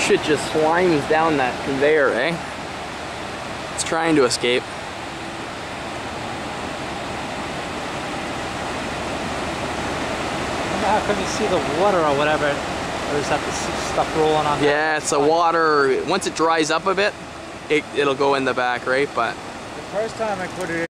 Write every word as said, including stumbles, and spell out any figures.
shit just slimes down that conveyor, eh? It's trying to escape. How come you see the water or whatever? Or is that the stuff rolling on? Yeah, it's the water. Once it dries up a bit, it, it'll go in the back, right? But the first time I put it in